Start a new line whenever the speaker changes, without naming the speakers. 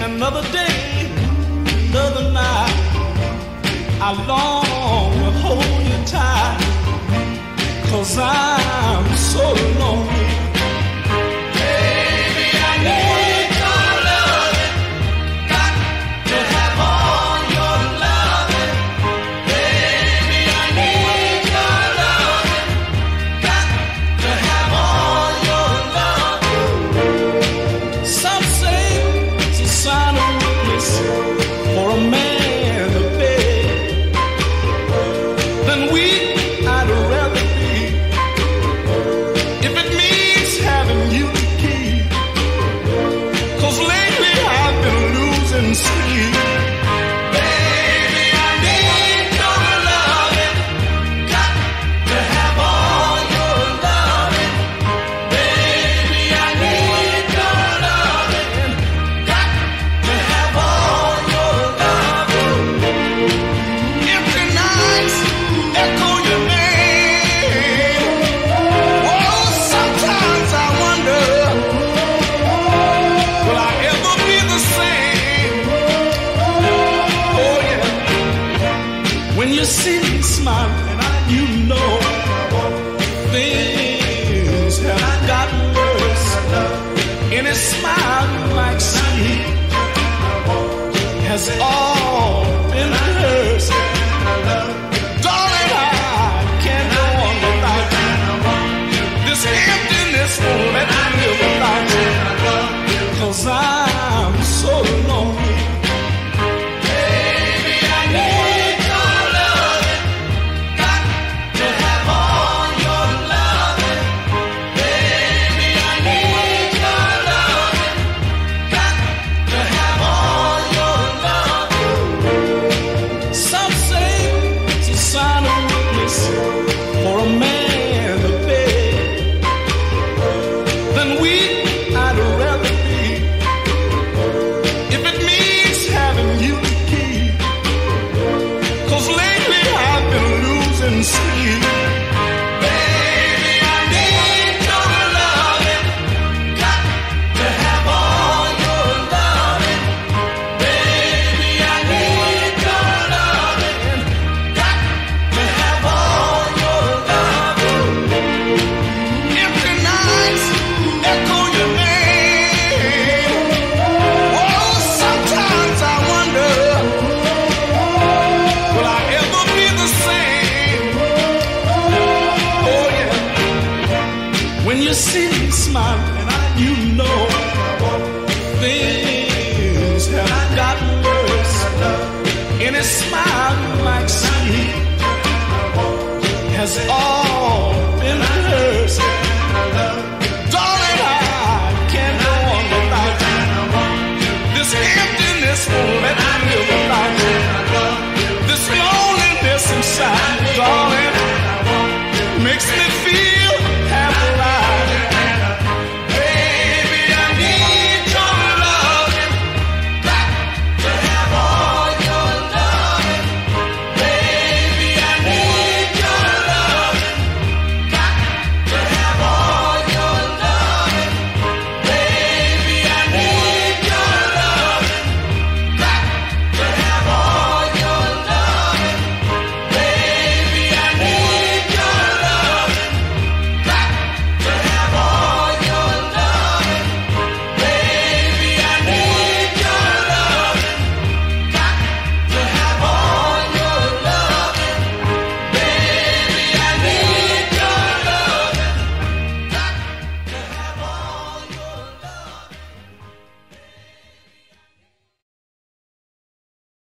Another day, another night, I long to hold you tight, 'cause I'm so lonely. Baby, I need your loving, got to have all your loving. Baby, I need your loving, got to have all your loving. Some say it's a sign of weakness for a man to beg. Then weak I'd rather be, if it means having you to keep. 'Cause lately I've been losing sleep. Baby, I need your loving, got to have all your loving. Baby, I need your loving, got to have all your loving. Empty nights echo your name. Oh, sometimes I wonder, will I ever be the same? Oh yeah, when you see me smiling, you know things have gotten worse. And a smile you might see has all been hers. Darling, I can't go on without you. This emptiness won't let me live without you, 'cause I'm so lonely. Baby, I need your loving, got to have all your loving. Baby, I need your loving, got to have all your loving. Some say it's a sign of weakness for a man to beg. Then weak I'd rather be, if it means having you to keep. 'Cause lately I've been losing sleep. Baby, I need your loving, got to have all your loving. Baby, I need your loving, got to have all your loving. Empty nights echo your name. Oh, sometimes I wonder, will I ever be the same? Oh yeah, when you see me smiling, you know things have gotten worse. Any smile you might see has all been hers. Darling, I can't go on without you. This emptiness won't let me live without you. This loneliness inside, darling, makes me